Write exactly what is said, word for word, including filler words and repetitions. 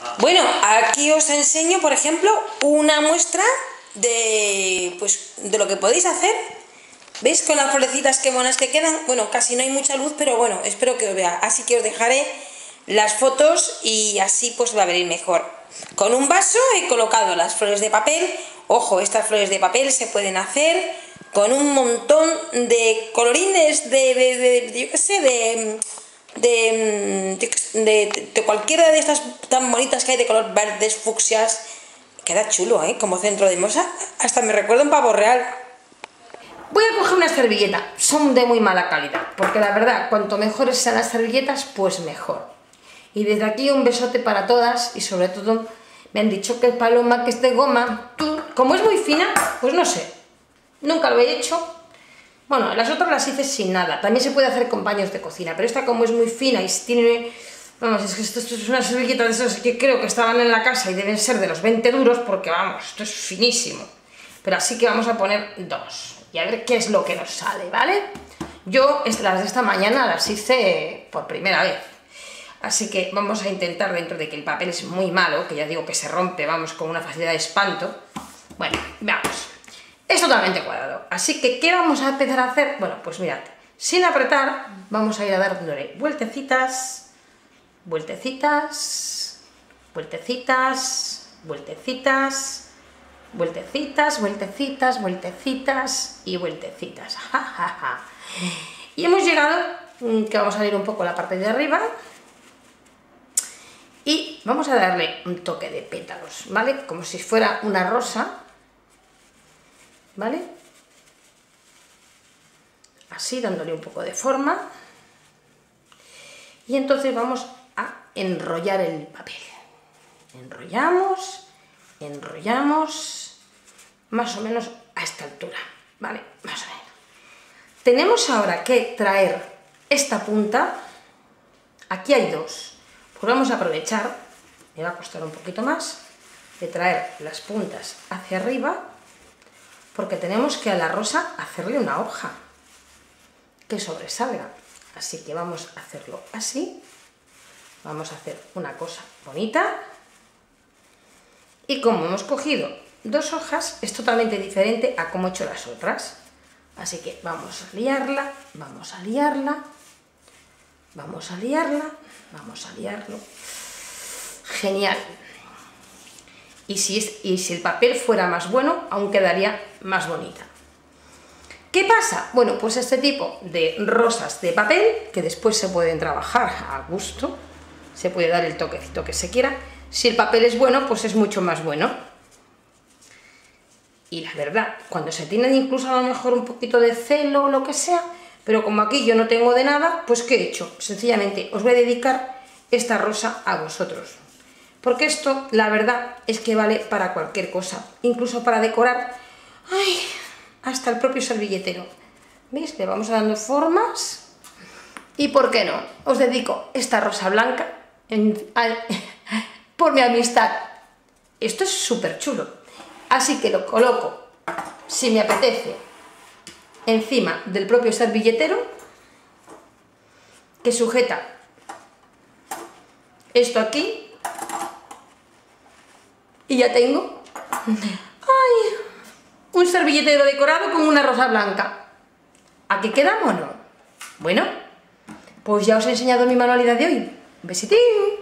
Bueno, aquí os enseño, por ejemplo, una muestra de, pues, de lo que podéis hacer. ¿Veis con las florecitas qué buenas que quedan? Bueno, casi no hay mucha luz, pero bueno, espero que os vea. Así que os dejaré las fotos y así pues va a venir mejor. Con un vaso he colocado las flores de papel. Ojo, estas flores de papel se pueden hacer con un montón de colorines de, de, de, de yo qué sé, de... De, de, de, de cualquiera de estas tan bonitas que hay de color verdes, fucsias. Queda chulo, ¿eh? Como centro de mesa. Hasta me recuerda un pavo real. Voy a coger una servilleta. Son de muy mala calidad, porque la verdad, cuanto mejores sean las servilletas, pues mejor. Y desde aquí un besote para todas. Y sobre todo me han dicho que el paloma que es de goma, tú, como es muy fina, pues no sé, nunca lo he hecho. Bueno, las otras las hice sin nada. También se puede hacer con paños de cocina, pero esta como es muy fina y tiene... Vamos, es que esto, esto es una servilleta de esas que creo que estaban en la casa y deben ser de los veinte duros, porque vamos, esto es finísimo. Pero así que vamos a poner dos y a ver qué es lo que nos sale, ¿vale? Yo las de esta mañana las hice por primera vez. Así que vamos a intentar, dentro de que el papel es muy malo, que ya digo que se rompe, vamos, con una facilidad de espanto. Bueno, veamos. Es totalmente cuadrado, así que ¿qué vamos a empezar a hacer? Bueno, pues mirad, sin apretar vamos a ir a dándole vueltecitas, vueltecitas, vueltecitas, vueltecitas, vueltecitas, vueltecitas, vueltecitas y vueltecitas. Y hemos llegado, que vamos a ir un poco a la parte de arriba y vamos a darle un toque de pétalos, ¿vale? Como si fuera una rosa. ¿Vale? Así, dándole un poco de forma. Y entonces vamos a enrollar el papel. Enrollamos, enrollamos, más o menos a esta altura, ¿vale? Más o menos. Tenemos ahora que traer esta punta. Aquí hay dos. Pues vamos a aprovechar, me va a costar un poquito más, de traer las puntas hacia arriba, porque tenemos que a la rosa hacerle una hoja que sobresalga. Así que vamos a hacerlo así. Vamos a hacer una cosa bonita. Y como hemos cogido dos hojas, es totalmente diferente a como he hecho las otras. Así que vamos a liarla, vamos a liarla, vamos a liarla, vamos a liarlo. Genial. Y si, es, y si el papel fuera más bueno, aún quedaría más bonita. ¿Qué pasa? Bueno, pues este tipo de rosas de papel, que después se pueden trabajar a gusto, se puede dar el toquecito que se quiera. Si el papel es bueno, pues es mucho más bueno. Y la verdad, cuando se tienen incluso a lo mejor un poquito de celo o lo que sea, pero como aquí yo no tengo de nada, pues ¿qué he hecho? Sencillamente os voy a dedicar esta rosa a vosotros. Porque esto, la verdad, es que vale para cualquier cosa, incluso para decorar, ay, hasta el propio servilletero. ¿Veis? Le vamos dando formas. Y ¿por qué no? Os dedico esta rosa blanca en, a, por mi amistad. Esto es súper chulo. Así que lo coloco, si me apetece, encima del propio servilletero, que sujeta esto aquí. Y ya tengo, ay, un servilletero decorado con una rosa blanca. ¿A qué queda mono? Bueno, pues ya os he enseñado mi manualidad de hoy. Un besitín.